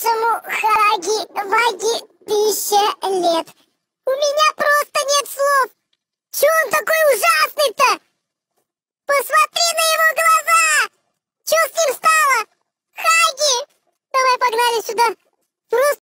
нашему Хаги-Ваги 1000 лет. У меня просто нет слов. Чё он такой ужасный-то? Посмотри на его глаза! Чё с ним стало? Хаги! Давай погнали сюда. Просто